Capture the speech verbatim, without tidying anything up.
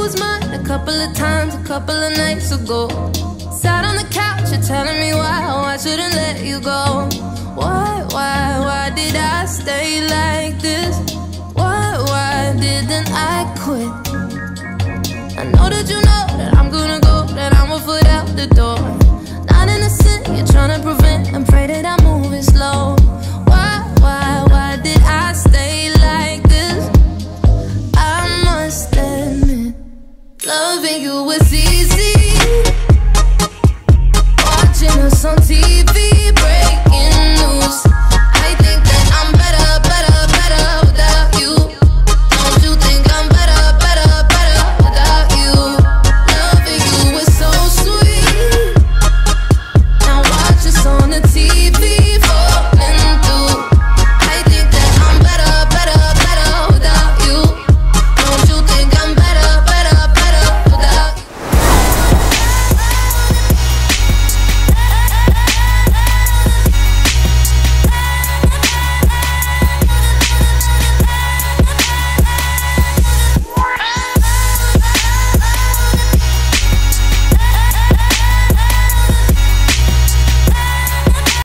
was mine a couple of times, a couple of nights ago. Sat on the couch, you're telling me why, oh, I shouldn't let you go. Why, why, why did I stay like this? Why, why didn't I quit? I know that you know that I'm gonna go, that I'm a foot out the door. Not innocent, you're trying to prevent, and pray that I'm moving slow. Why, why, why did I stay